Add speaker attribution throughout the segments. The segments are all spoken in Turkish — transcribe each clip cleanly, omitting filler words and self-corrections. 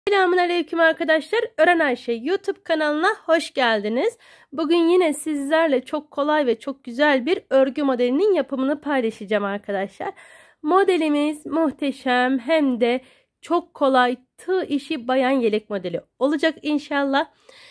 Speaker 1: Selamünaleyküm arkadaşlar. Öğren Ayşe YouTube kanalına hoş geldiniz. Bugün yine sizlerle çok kolay ve çok güzel bir örgü modelinin yapımını paylaşacağım arkadaşlar. Modelimiz muhteşem hem de çok kolay tığ işi bayan yelek modeli olacak inşallah.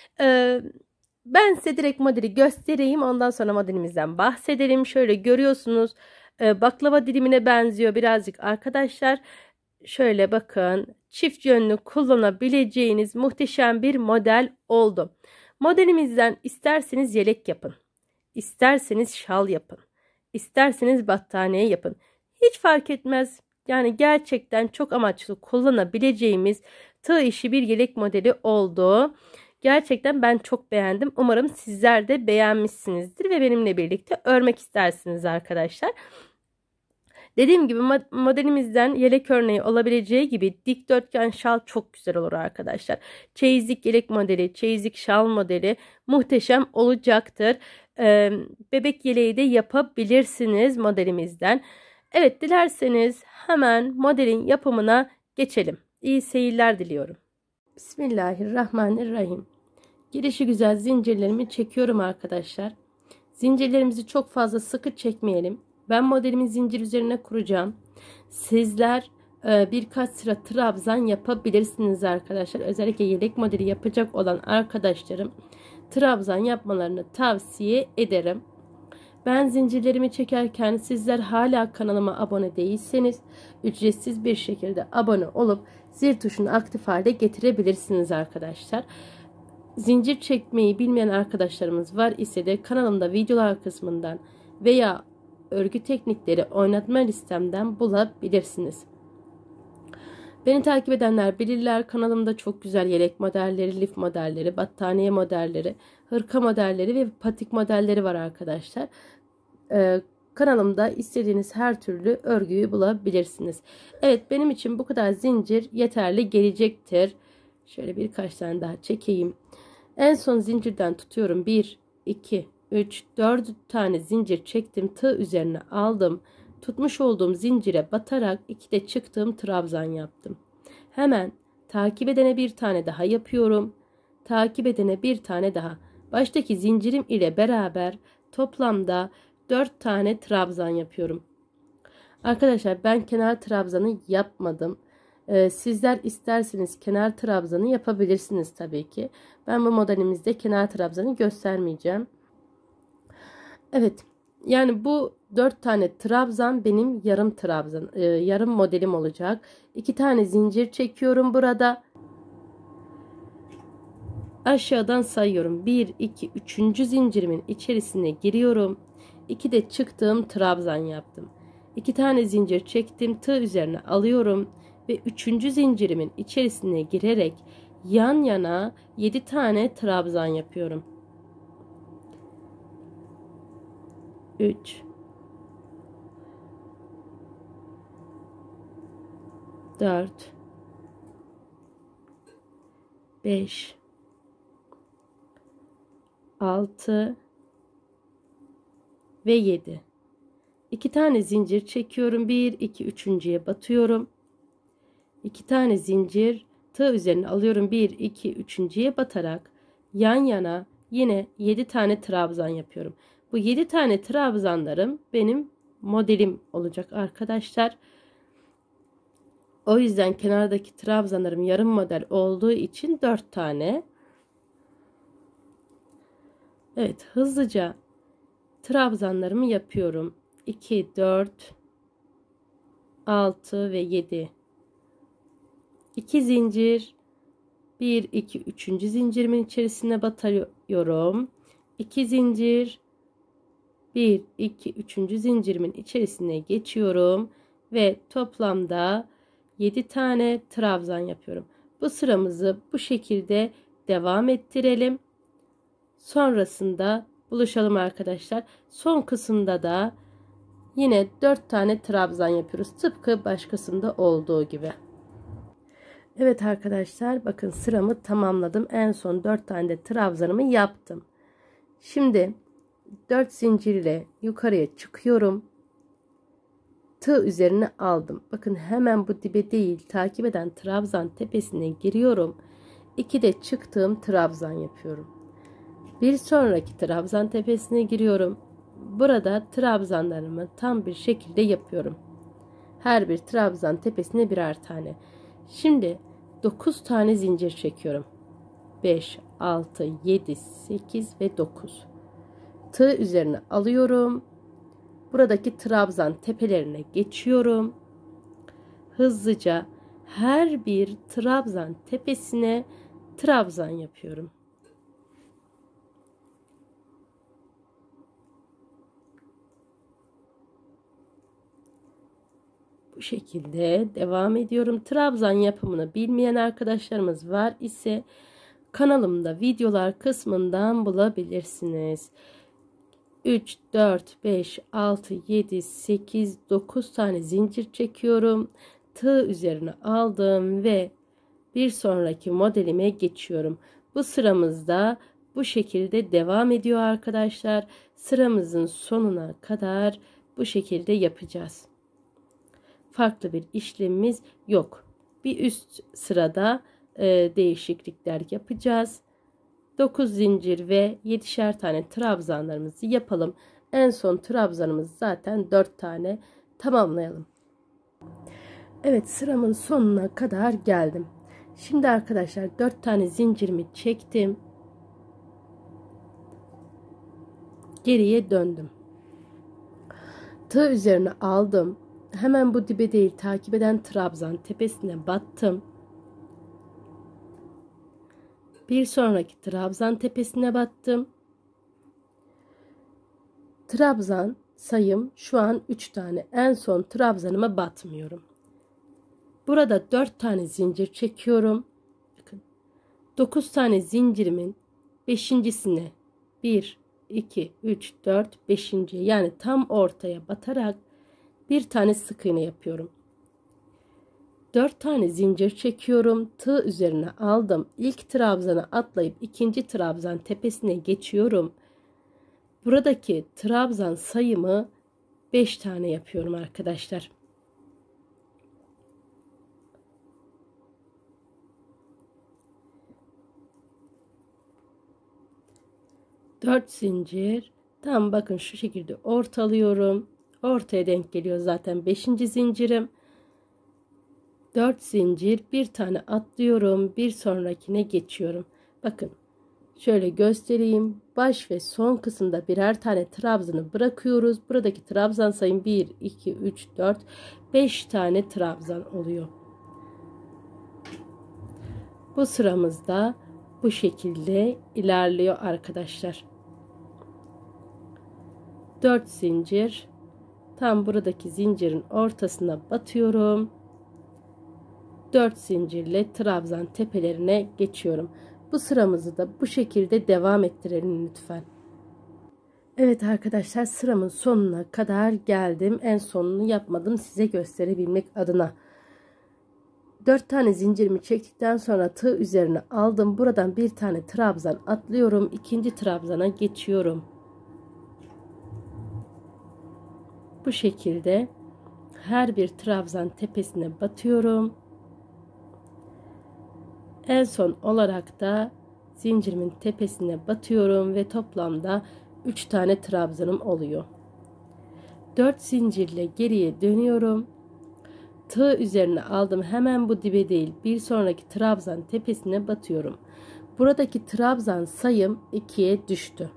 Speaker 1: Ben size direkt modeli göstereyim. Ondan sonra modelimizden bahsedelim. Şöyle görüyorsunuz, baklava dilimine benziyor birazcık arkadaşlar. Şöyle bakın, çift yönlü kullanabileceğiniz muhteşem bir model oldu. Modelimizden isterseniz yelek yapın, isterseniz şal yapın, isterseniz battaniye yapın. Hiç fark etmez. Yani gerçekten çok amaçlı kullanabileceğimiz tığ işi bir yelek modeli oldu. Gerçekten ben çok beğendim. Umarım sizler de beğenmişsinizdir ve benimle birlikte örmek istersiniz arkadaşlar. Dediğim gibi modelimizden yelek örneği olabileceği gibi dikdörtgen şal çok güzel olur arkadaşlar. Çeyizlik yelek modeli, çeyizlik şal modeli muhteşem olacaktır. Bebek yeleği de yapabilirsiniz modelimizden. Evet, dilerseniz hemen modelin yapımına geçelim. İyi seyirler diliyorum. Bismillahirrahmanirrahim. Girişi güzel zincirlerimi çekiyorum arkadaşlar. Zincirlerimizi çok fazla sıkı çekmeyelim. Ben modelimi zincir üzerine kuracağım. Sizler birkaç sıra trabzan yapabilirsiniz arkadaşlar. Özellikle yelek modeli yapacak olan arkadaşlarım trabzan yapmalarını tavsiye ederim. Ben zincirlerimi çekerken sizler hala kanalıma abone değilseniz ücretsiz bir şekilde abone olup zil tuşunu aktif hale getirebilirsiniz arkadaşlar. Zincir çekmeyi bilmeyen arkadaşlarımız var ise de kanalımda videolar kısmından veya örgü teknikleri oynatma listemden bulabilirsiniz. Beni takip edenler bilirler, kanalımda çok güzel yelek modelleri, lif modelleri, battaniye modelleri, hırka modelleri ve patik modelleri var arkadaşlar. Kanalımda istediğiniz her türlü örgüyü bulabilirsiniz. Evet, benim için bu kadar zincir yeterli gelecektir. Şöyle birkaç tane daha çekeyim. En son zincirden tutuyorum. 1, 2, 3, 4 tane zincir çektim. Tığ üzerine aldım. Tutmuş olduğum zincire batarak 2 de çıktığım trabzan yaptım. Hemen takip edene bir tane daha yapıyorum. Takip edene bir tane daha. Baştaki zincirim ile beraber toplamda 4 tane trabzan yapıyorum. Arkadaşlar ben kenar trabzanı yapmadım. Sizler isterseniz kenar trabzanı yapabilirsiniz tabii ki. Ben bu modelimizde kenar trabzanı göstermeyeceğim. Evet, yani bu 4 tane trabzan benim yarım trabzan, yarım modelim olacak. 2 tane zincir çekiyorum burada. Aşağıdan sayıyorum. 1, 2, 3. zincirimin içerisine giriyorum. 2 de çıktığım trabzan yaptım. 2 tane zincir çektim. Tığ üzerine alıyorum. Ve 3. zincirimin içerisine girerek yan yana 7 tane trabzan yapıyorum. 3 4 5 6 ve 7. 2 tane zincir çekiyorum. 1, 2, 3.'ye batıyorum. 2 tane zincir tığ üzerine alıyorum. 1, 2, 3.'ye batarak yan yana yine 7 tane trabzan yapıyorum. Bu 7 tane trabzanlarım benim modelim olacak arkadaşlar. O yüzden kenardaki trabzanlarım yarım model olduğu için 4 tane. Evet, hızlıca trabzanlarımı yapıyorum. 2, 4, 6 ve 7. 2 zincir, 1, 2, 3. zincirimin içerisine batıyorum. 2 zincir, 1, 2, 3. zincirimin içerisine geçiyorum ve toplamda 7 tane trabzan yapıyorum. Bu sıramızı bu şekilde devam ettirelim. Sonrasında buluşalım arkadaşlar. Son kısımda da yine 4 tane trabzan yapıyoruz. Tıpkı başkasında olduğu gibi. Evet arkadaşlar, bakın sıramı tamamladım. En son 4 tane de trabzanımı yaptım. Şimdi 4 zincir ile yukarıya çıkıyorum. Tığ üzerine aldım. Bakın hemen bu dibe değil, takip eden trabzan tepesine giriyorum. 2'de çıktığım trabzan yapıyorum. Bir sonraki trabzan tepesine giriyorum. Burada trabzanlarımı tam bir şekilde yapıyorum. Her bir trabzan tepesine birer tane. Şimdi 9 tane zincir çekiyorum. 5, 6, 7, 8 ve 9. Tığ üzerine alıyorum. Buradaki trabzan tepelerine geçiyorum. Hızlıca her bir trabzan tepesine trabzan yapıyorum. Bu şekilde devam ediyorum. Trabzan yapımını bilmeyen arkadaşlarımız var ise kanalımda videolar kısmından bulabilirsiniz. 3, 4, 5, 6, 7, 8, 9 tane zincir çekiyorum. Tığ üzerine aldım ve bir sonraki modelime geçiyorum. Bu sıramızda bu şekilde devam ediyor arkadaşlar. Sıramızın sonuna kadar bu şekilde yapacağız. Farklı bir işlemimiz yok. Bir üst sırada değişiklikler yapacağız. 9 zincir ve 7'şer tane trabzanlarımızı yapalım. En son trabzanımız zaten 4 tane, tamamlayalım. Evet, sıramın sonuna kadar geldim. Şimdi arkadaşlar 4 tane zincirimi çektim. Geriye döndüm. Tığ üzerine aldım. Hemen bu dibe değil, takip eden trabzan tepesine battım. Bir sonraki trabzan tepesine battım. Trabzan sayım şu an 3 tane. En son trabzanıma batmıyorum. Burada 4 tane zincir çekiyorum. Bakın. 9 tane zincirimin 5.'sine 1, 2, 3, 4, 5. yani tam ortaya batarak bir tane sık iğne yapıyorum. 4 tane zincir çekiyorum. Tığ üzerine aldım. İlk trabzana atlayıp ikinci trabzan tepesine geçiyorum. Buradaki trabzan sayımı 5 tane yapıyorum arkadaşlar. Dört zincir. Tam bakın şu şekilde ortalıyorum. Ortaya denk geliyor zaten 5. zincirim. 4 zincir, bir tane atlıyorum, bir sonrakine geçiyorum. Bakın şöyle göstereyim. Baş ve son kısımda birer tane trabzanı bırakıyoruz. Buradaki trabzan sayım 1, 2, 3, 4, 5 tane trabzan oluyor. Bu sıramızda bu şekilde ilerliyor arkadaşlar. 4 zincir, tam buradaki zincirin ortasına batıyorum. 4 zincirle trabzan tepelerine geçiyorum. Bu sıramızı da bu şekilde devam ettirelim lütfen. Evet arkadaşlar, sıramın sonuna kadar geldim. En sonunu yapmadım size gösterebilmek adına. 4 tane zincirimi çektikten sonra tığ üzerine aldım. Buradan bir tane trabzan atlıyorum. İkinci trabzana geçiyorum. Bu şekilde her bir trabzan tepesine batıyorum. En son olarak da zincirimin tepesine batıyorum ve toplamda 3 tane trabzanım oluyor. 4 zincirle geriye dönüyorum. Tığ üzerine aldım. Hemen bu dibe değil, bir sonraki trabzan tepesine batıyorum. Buradaki trabzan sayım 2'ye düştü.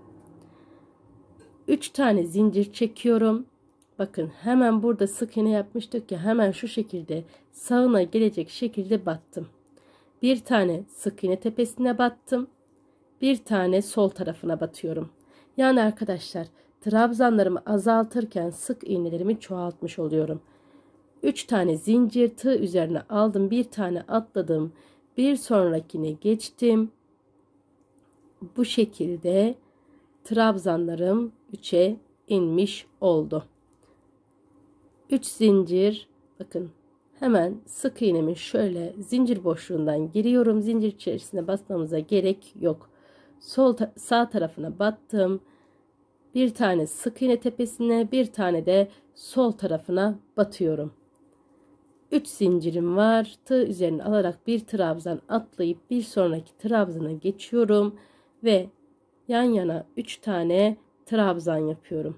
Speaker 1: 3 tane zincir çekiyorum. Bakın hemen burada sık iğne yapmıştık ya, hemen şu şekilde sağına gelecek şekilde battım. Bir tane sık iğne tepesine battım. Bir tane sol tarafına batıyorum. Yani arkadaşlar, trabzanlarımı azaltırken sık iğnelerimi çoğaltmış oluyorum. 3 tane zincir, tığ üzerine aldım. Bir tane atladım. Bir sonrakine geçtim. Bu şekilde trabzanlarım 3'e inmiş oldu. 3 zincir, bakın hemen sık iğnemin şöyle zincir boşluğundan giriyorum. Zincir içerisine basmamıza gerek yok. Sağ tarafına battım. Bir tane sık iğne tepesine, bir tane de sol tarafına batıyorum. 3 zincirim var. Tığ üzerine alarak bir trabzan atlayıp bir sonraki trabzana geçiyorum ve yan yana 3 tane trabzan yapıyorum.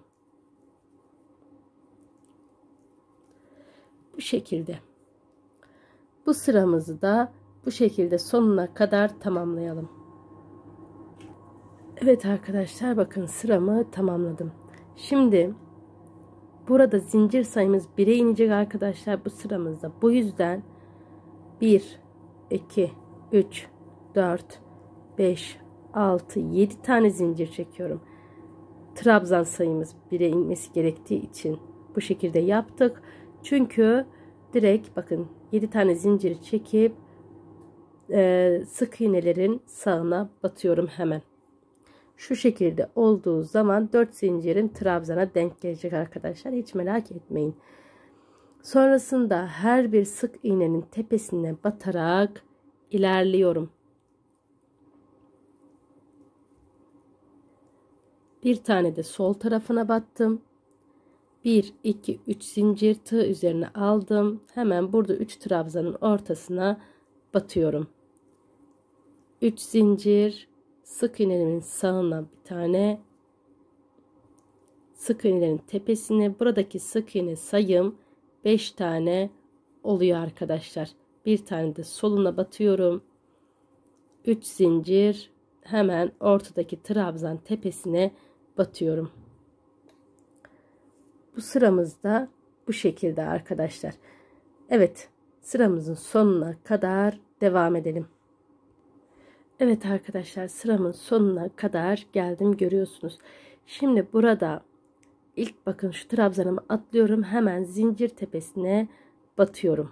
Speaker 1: Bu şekilde. Bu sıramızı da bu şekilde sonuna kadar tamamlayalım. Evet arkadaşlar, bakın sıramı tamamladım. Şimdi burada zincir sayımız 1'e inecek arkadaşlar bu sıramızda. Bu yüzden 1, 2, 3, 4, 5, 6, 7 tane zincir çekiyorum. Trabzan sayımız 1'e inmesi gerektiği için bu şekilde yaptık. Çünkü direkt bakın 7 tane zinciri çekip sık iğnelerin sağına batıyorum hemen. Şu şekilde olduğu zaman 4 zincirin trabzana denk gelecek arkadaşlar. Hiç merak etmeyin. Sonrasında her bir sık iğnenin tepesine batarak ilerliyorum. Bir tane de sol tarafına battım. 1, 2, 3 zincir tığ üzerine aldım. Hemen burada 3 trabzanın ortasına batıyorum. 3 zincir, sık iğnenin sağına bir tane, sık iğnelerin tepesine, buradaki sık iğne sayım 5 tane oluyor arkadaşlar. Bir tane de soluna batıyorum. 3 zincir, hemen ortadaki trabzan tepesine batıyorum. Bu sıramızda bu şekilde arkadaşlar. Evet, sıramızın sonuna kadar devam edelim. Evet arkadaşlar, sıramın sonuna kadar geldim, görüyorsunuz. Şimdi burada ilk bakın şu trabzanımı atlıyorum, hemen zincir tepesine batıyorum.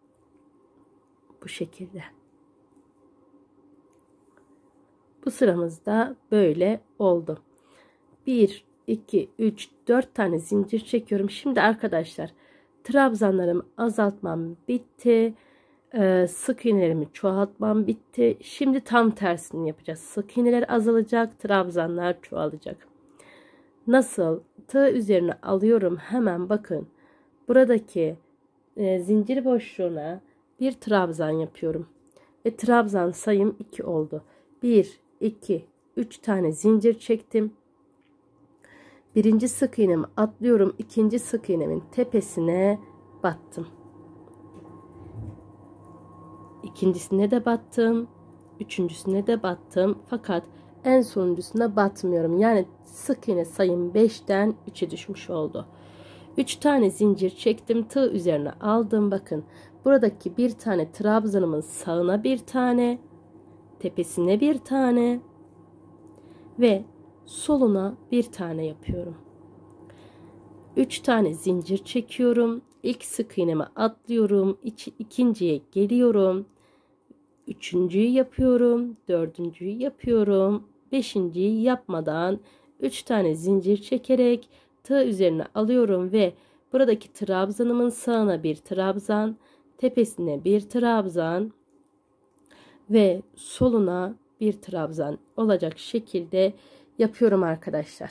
Speaker 1: Bu şekilde. Bu sıramızda böyle oldu. 1, 2, 3, 4 tane zincir çekiyorum. Şimdi arkadaşlar trabzanlarımı azaltmam bitti. Sık iğnelerimi çoğaltmam bitti. Şimdi tam tersini yapacağız. Sık iğneler azalacak, trabzanlar çoğalacak. Nasıl? Tığ üzerine alıyorum. Hemen bakın. Buradaki zincir boşluğuna bir trabzan yapıyorum. Ve trabzan sayım 2 oldu. 1, 2, 3 tane zincir çektim. Birinci sık iğnemi atlıyorum. İkinci sık iğnemin tepesine battım. İkincisine de battım. Üçüncüsüne de battım. Fakat en sonuncusuna batmıyorum. Yani sık iğne sayım 5'ten 3'e düşmüş oldu. 3 tane zincir çektim. Tığ üzerine aldım. Bakın buradaki bir tane trabzanımın sağına bir tane, tepesine bir tane ve soluna bir tane yapıyorum. 3 tane zincir çekiyorum. İlk sık iğnemi atlıyorum. İkinciye geliyorum. Üçüncüyü yapıyorum. Dördüncüyü yapıyorum. Beşinciyi yapmadan 3 tane zincir çekerek tığ üzerine alıyorum ve buradaki trabzanımın sağına bir trabzan, tepesine bir trabzan ve soluna bir trabzan olacak şekilde yapıyorum arkadaşlar.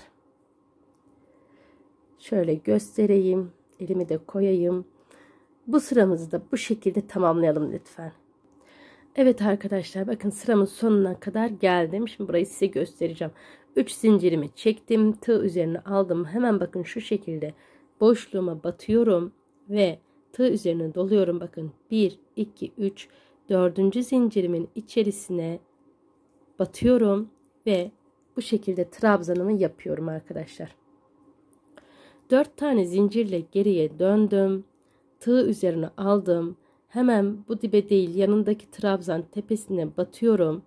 Speaker 1: Şöyle göstereyim. Elimi de koyayım. Bu sıramızı da bu şekilde tamamlayalım lütfen. Evet arkadaşlar, bakın sıramın sonuna kadar geldim. Şimdi burayı size göstereceğim. 3 zincirimi çektim. Tığ üzerine aldım. Hemen bakın şu şekilde boşluğuma batıyorum. Ve tığ üzerine doluyorum. Bakın 1, 2, 3, 4. zincirimin içerisine batıyorum. Ve bu şekilde trabzanımı yapıyorum arkadaşlar. 4 tane zincirle geriye döndüm. Tığ üzerine aldım. Hemen bu dibe değil, yanındaki trabzan tepesine batıyorum.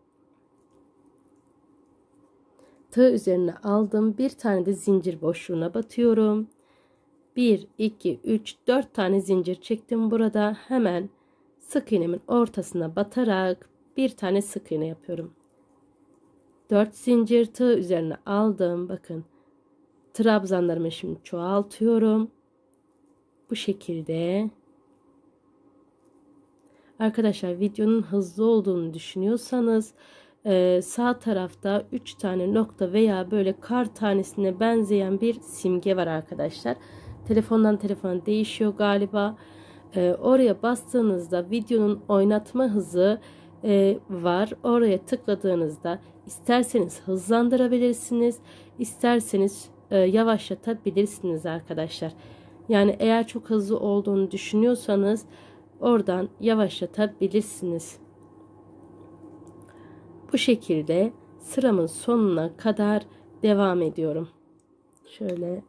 Speaker 1: Tığ üzerine aldım. Bir tane de zincir boşluğuna batıyorum. 1, 2, 3, 4 tane zincir çektim burada. Hemen sık iğnemin ortasına batarak bir tane sık iğne yapıyorum. 4 zincir tığ üzerine aldım. Bakın. Trabzanlarımı şimdi çoğaltıyorum. Bu şekilde. Arkadaşlar videonun hızlı olduğunu düşünüyorsanız Sağ tarafta 3 tane nokta veya böyle kar tanesine benzeyen bir simge var arkadaşlar. Telefondan telefona değişiyor galiba. Oraya bastığınızda videonun oynatma hızı var. Oraya tıkladığınızda isterseniz hızlandırabilirsiniz, isterseniz yavaşlatabilirsiniz arkadaşlar. Yani eğer çok hızlı olduğunu düşünüyorsanız oradan yavaşlatabilirsiniz. Bu şekilde sıramın sonuna kadar devam ediyorum. Şöyle.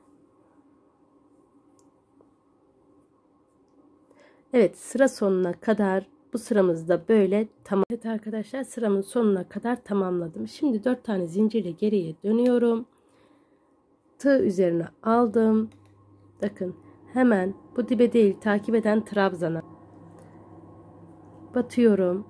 Speaker 1: Evet, sıra sonuna kadar bu sıramızda böyle tamam. Evet arkadaşlar, sıramın sonuna kadar tamamladım. Şimdi 4 tane zincirle geriye dönüyorum. Tığ üzerine aldım. Bakın hemen bu dibe değil, takip eden trabzana batıyorum.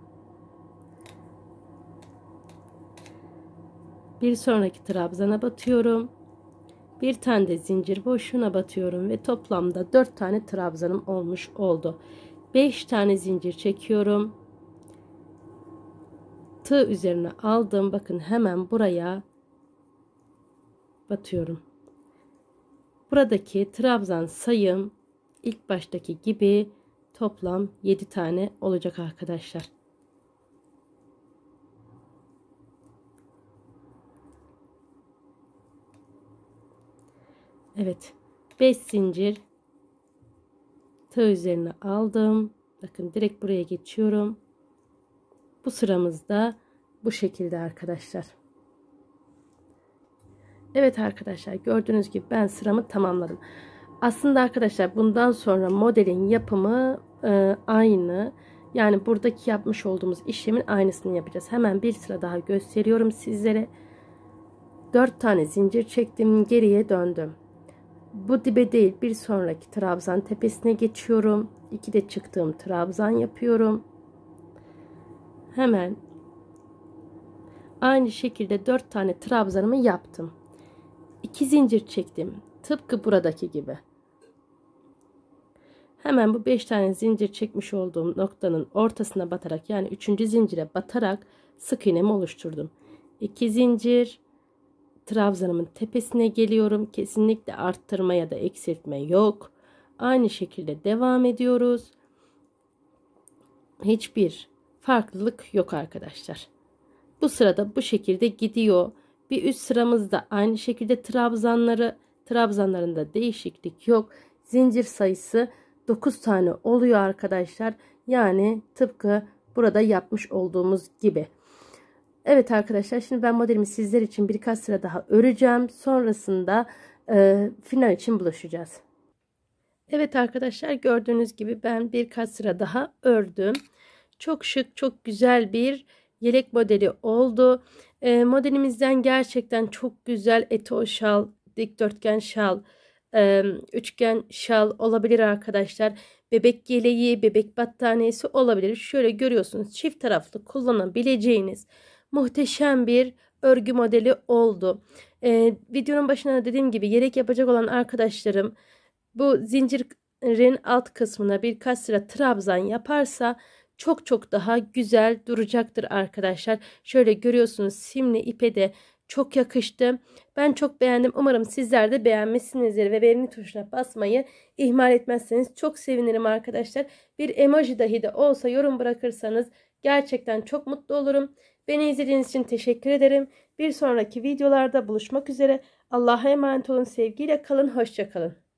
Speaker 1: Bir sonraki trabzana batıyorum. Bir tane de zincir boşluğuna batıyorum ve toplamda 4 tane trabzanım olmuş oldu. 5 tane zincir çekiyorum. Tığ üzerine aldım. Bakın hemen buraya batıyorum. Buradaki trabzan sayım ilk baştaki gibi toplam 7 tane olacak arkadaşlar. Evet, 5 zincir tığ üzerine aldım. Bakın direkt buraya geçiyorum. Bu sıramızda bu şekilde arkadaşlar. Evet arkadaşlar, gördüğünüz gibi ben sıramı tamamladım. Aslında arkadaşlar bundan sonra modelin yapımı aynı. Yani buradaki yapmış olduğumuz işlemin aynısını yapacağız. Hemen bir sıra daha gösteriyorum sizlere. 4 tane zincir çektim, geriye döndüm. Bu dibe değil, bir sonraki trabzan tepesine geçiyorum. 2 de çıktığım trabzan yapıyorum. Hemen aynı şekilde 4 tane trabzanımı yaptım. 2 zincir çektim. Tıpkı buradaki gibi. Hemen bu 5 tane zincir çekmiş olduğum noktanın ortasına batarak, yani 3. zincire batarak sık iğnemi oluşturdum. 2 zincir trabzanımın tepesine geliyorum. Kesinlikle arttırma ya da eksiltme yok. Aynı şekilde devam ediyoruz. Hiçbir farklılık yok arkadaşlar. Bu sırada bu şekilde gidiyor. Bir üst sıramızda aynı şekilde trabzanlarında değişiklik yok. Zincir sayısı 9 tane oluyor arkadaşlar. Yani tıpkı burada yapmış olduğumuz gibi. Evet arkadaşlar, şimdi ben modelimi sizler için birkaç sıra daha öreceğim. Sonrasında final için buluşacağız. Evet arkadaşlar, gördüğünüz gibi ben birkaç sıra daha ördüm. Çok şık, çok güzel bir yelek modeli oldu. Modelimizden gerçekten çok güzel eto şal, dikdörtgen şal, üçgen şal olabilir arkadaşlar. Bebek yeleği, bebek battaniyesi olabilir. Şöyle görüyorsunuz, çift taraflı kullanabileceğiniz muhteşem bir örgü modeli oldu. Videonun başına dediğim gibi, yelek yapacak olan arkadaşlarım bu zincirin alt kısmına birkaç sıra trabzan yaparsa çok daha güzel duracaktır arkadaşlar. Şöyle görüyorsunuz, simli ipe de çok yakıştı. Ben çok beğendim. Umarım sizler de beğenmişsinizdir ve beğeni tuşuna basmayı ihmal etmezseniz çok sevinirim arkadaşlar. Bir emoji dahi de olsa yorum bırakırsanız gerçekten çok mutlu olurum. Beni izlediğiniz için teşekkür ederim. Bir sonraki videolarda buluşmak üzere. Allah'a emanet olun. Sevgiyle kalın. Hoşça kalın.